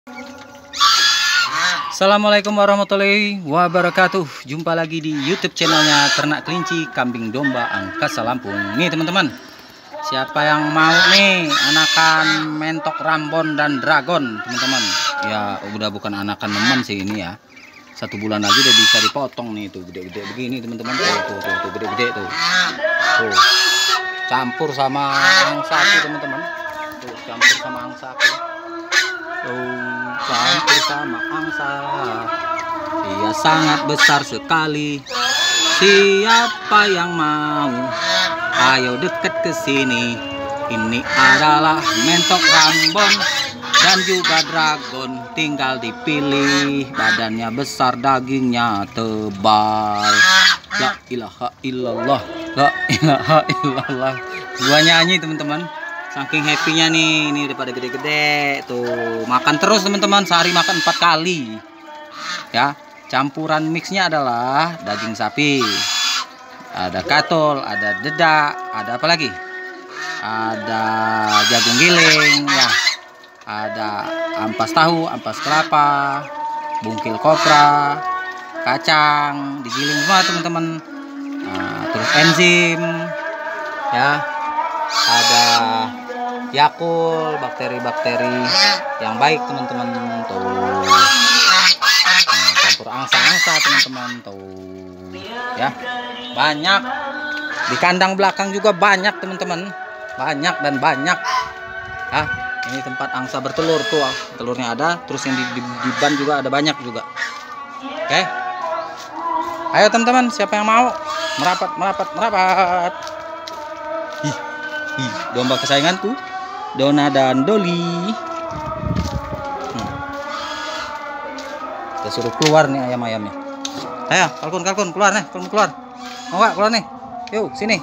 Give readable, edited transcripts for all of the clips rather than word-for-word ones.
Assalamualaikum warahmatullahi wabarakatuh. Jumpa lagi di YouTube channelnya Ternak Kelinci Kambing Domba Angkasa Lampung. Nih teman-teman, siapa yang mau nih anakan mentok Rambon dan Dragon teman-teman? Ya udah bukan anakan nemen sih ini ya. 1 bulan lagi udah bisa dipotong nih, tuh gede-gede begini teman-teman. Tuh gede-gede tuh. Tuh campur sama angsa teman-teman. Tuh campur sama angsa. Campur sama angsa, ia sangat besar sekali. Siapa yang mau? Ayo deket ke sini. Ini adalah mentok Rambon dan juga Dragon. Tinggal dipilih. Badannya besar, dagingnya tebal. La ilaha illallah, la ilaha illallah. Gua nyanyi teman-teman. Saking happy-nya nih, ini udah pada gede-gede tuh. Makan terus teman-teman, sehari makan 4 kali. Ya, campuran mixnya adalah daging sapi, ada katol, ada dedak, ada apa lagi? Ada jagung giling, ya. Ada ampas tahu, ampas kelapa, bungkil kopra, kacang, digiling semua teman-teman. Nah, terus enzim, ya. Ada Yakult, bakteri-bakteri yang baik teman-teman tuh. Nah, campur angsa-angsa teman-teman tuh. Ya, banyak di kandang belakang juga banyak teman-teman, banyak dan banyak. Ah, ini tempat angsa bertelur tuh, telurnya ada. Terus yang di ban juga ada banyak juga. Oke, ayo teman-teman, siapa yang mau merapat? Domba kesayanganku, Dona dan Doli. Kita suruh keluar nih ayam-ayamnya. Ayo, kalkun keluar nih, keluar. Mau gak keluar nih? Yuk, sini.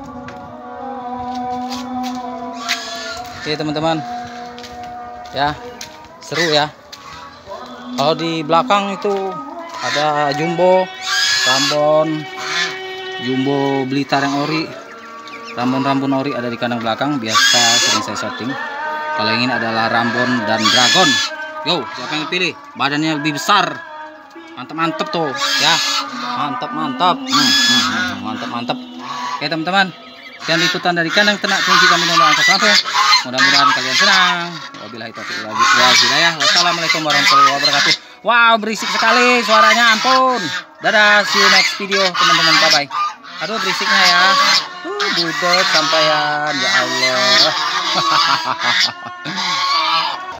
Oke teman-teman, ya seru ya. Kalau di belakang itu ada jumbo, Rambon, jumbo Blitar yang ori. Rambon ori ada di kandang belakang, biasa sering saya setting. Kalau ingin adalah Rambon dan Dragon. Yo, siapa yang pilih? Badannya lebih besar. Mantap tuh, ya. Mantap. Mantap. Oke teman-teman, sekian liputan dari kandang ternak kelinci kami Domba Angkasa Lampung. Mudah-mudahan kalian senang. Wabillahi taufiq wal hidayah. Wassalamualaikum warahmatullahi wabarakatuh. Wow, berisik sekali suaranya, ampun. Dadah, see you next video teman-teman. Bye bye. Aduh berisiknya ya. Budek sampean, ya Allah.